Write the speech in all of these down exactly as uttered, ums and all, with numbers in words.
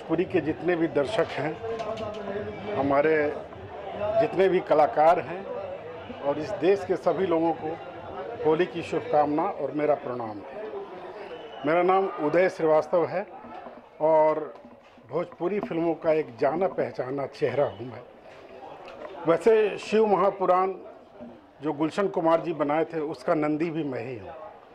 भोजपुरी के जितने भी दर्शक हैं, हमारे जितने भी कलाकार हैं और इस देश के सभी लोगों को होली की शुभकामना और मेरा प्रणाम है। मेरा नाम उदय श्रीवास्तव है और भोजपुरी फिल्मों का एक जाना पहचाना चेहरा हूँ मैं। वैसे शिव महापुराण जो गुलशन कुमार जी बनाए थे उसका नंदी भी मैं ही हूँ।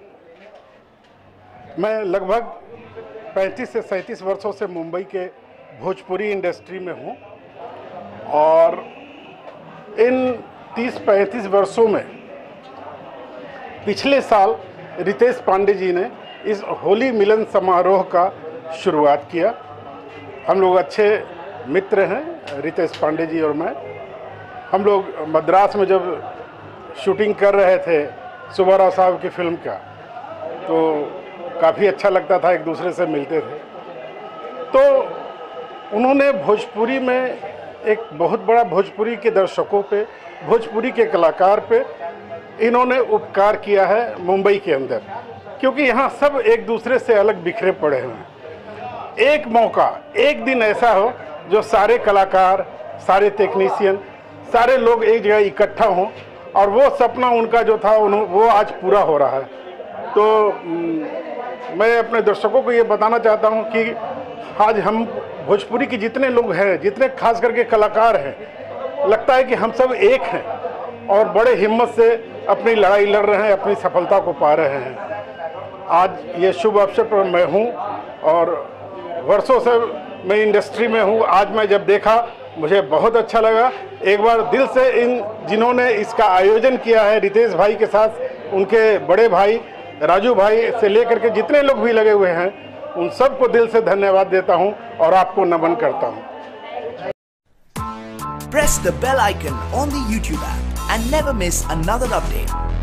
मैं लगभग पैंतीस से सैंतीस वर्षों से मुंबई के भोजपुरी इंडस्ट्री में हूँ और इन तीस पैंतीस वर्षों में पिछले साल रितेश पांडे जी ने इस होली मिलन समारोह का शुरुआत किया। हम लोग अच्छे मित्र हैं, रितेश पांडे जी और मैं। हम लोग मद्रास में जब शूटिंग कर रहे थे सुब्बा राव साहब की फिल्म का, तो काफ़ी अच्छा लगता था, एक दूसरे से मिलते थे। तो उन्होंने भोजपुरी में एक बहुत बड़ा भोजपुरी के दर्शकों पे, भोजपुरी के कलाकार पे इन्होंने उपकार किया है मुंबई के अंदर, क्योंकि यहाँ सब एक दूसरे से अलग बिखरे पड़े हैं। एक मौका, एक दिन ऐसा हो जो सारे कलाकार, सारे टेक्नीशियन, सारे लोग एक जगह इकट्ठा हों और वो सपना उनका जो था वो आज पूरा हो रहा है। तो मैं अपने दर्शकों को ये बताना चाहता हूँ कि आज हम भोजपुरी के जितने लोग हैं, जितने खास करके कलाकार हैं, लगता है कि हम सब एक हैं और बड़े हिम्मत से अपनी लड़ाई लड़ रहे हैं, अपनी सफलता को पा रहे हैं। आज ये शुभ अवसर पर मैं हूँ और वर्षों से मैं इंडस्ट्री में हूँ। आज मैं जब देखा मुझे बहुत अच्छा लगा। एक बार दिल से इन जिन्होंने इसका आयोजन किया है रितेश भाई के साथ, उनके बड़े भाई राजू भाई से लेकर के जितने लोग भी लगे हुए हैं, उन सबको दिल से धन्यवाद देता हूं और आपको नमन करता हूं। Press the bell icon on the YouTube app and never miss another update.